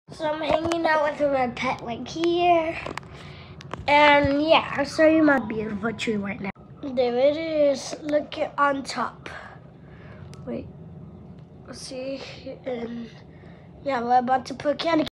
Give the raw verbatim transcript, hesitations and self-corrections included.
So I'm hanging out with my pet like here. And yeah, I'll show you my beautiful tree right now. There it is. Look it on top. Wait. See? And yeah, we're about to put candy.